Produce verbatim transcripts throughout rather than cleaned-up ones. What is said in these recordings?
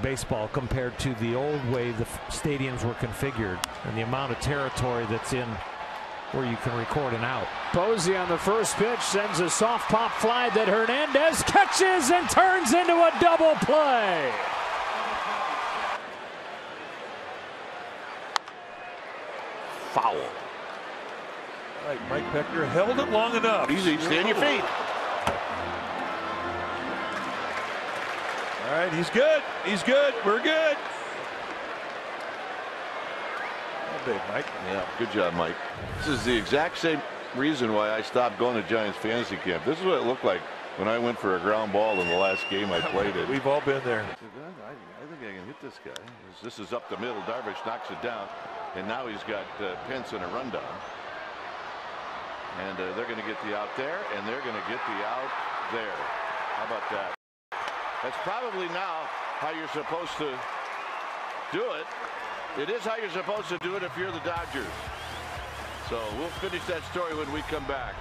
baseball compared to the old way the stadiums were configured and the amount of territory that's in where you can record an out. Posey on the first pitch sends a soft pop fly that Hernandez catches and turns into a double play. Foul. All right, Mike Peckner held it long enough. Easy, stay on your feet. All right, he's good. He's good. We're good. Oh, big Mike. Yeah, good job, Mike. This is the exact same reason why I stopped going to Giants fantasy camp. This is what it looked like when I went for a ground ball in the last game I played it. We've all been there. I, I think I can hit this guy. This is up the middle. Darvish knocks it down, and now he's got uh, Pence in a rundown. And uh, they're going to get the out there, and they're going to get the out there. How about that? That's probably now how you're supposed to do it. It is how you're supposed to do it if you're the Dodgers. So we'll finish that story when we come back.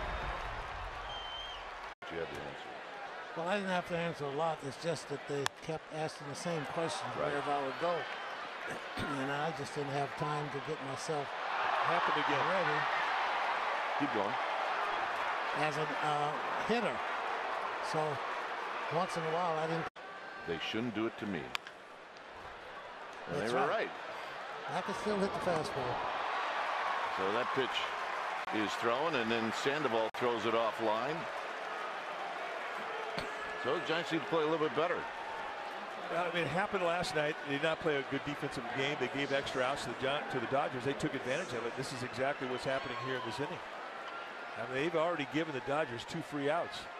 You have the answer. Well, I didn't have to answer a lot. It's just that they kept asking the same questions Right. wherever I would go. And I just didn't have time to get myself Happened again. ready Keep going. as a uh, hitter. So once in a while, I didn't. They shouldn't do it to me. And That's they were right. right. I could still hit the fastball. So that pitch is thrown, and then Sandoval throws it offline. So the Giants need to play a little bit better. I mean, it happened last night. They did not play a good defensive game. They gave extra outs to the, Gi- to the Dodgers. They took advantage of it. This is exactly what's happening here in this inning. I mean, they've already given the Dodgers two free outs.